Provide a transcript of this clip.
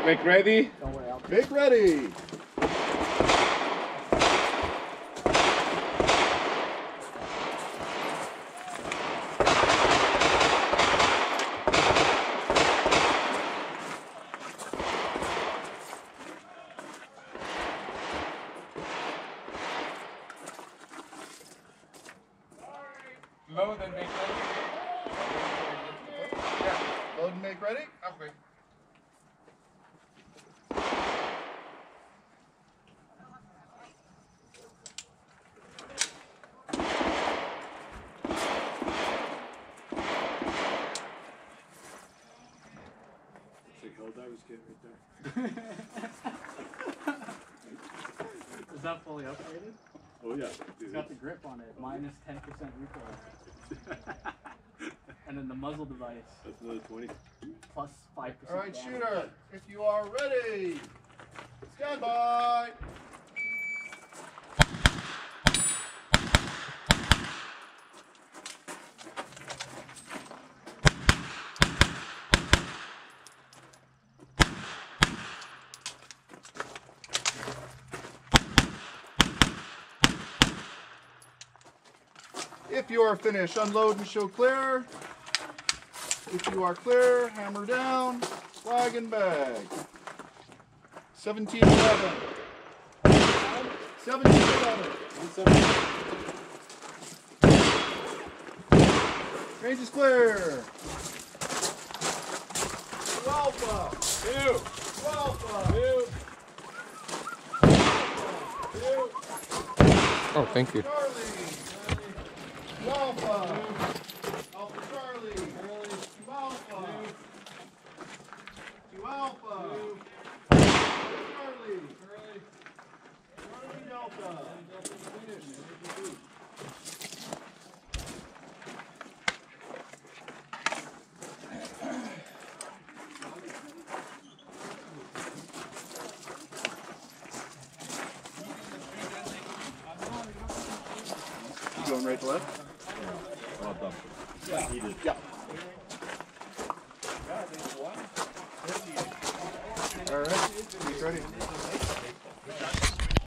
Make ready. Don't worry, I'll Make ready. Load and make ready. Yeah. Load and make ready. Okay. Is that fully upgraded? Oh yeah. It's got the grip on it, minus 10% recoil. And then the muzzle device, That's another 20. plus 5%. All right, damage. shooter. If you are ready, stand by. If you are finished, unload and show clear. If you are clear, hammer down, flag and bag. 1711. 1711. Range is clear. Alpha. 2. Alpha. 2. Oh, thank you. Charlie. Alpha. Alpha Charlie. 2 Alpha. 2 Alpha. Charlie. Charlie Delta. You going right to left? Yeah. He did. Yeah. All right. He's ready.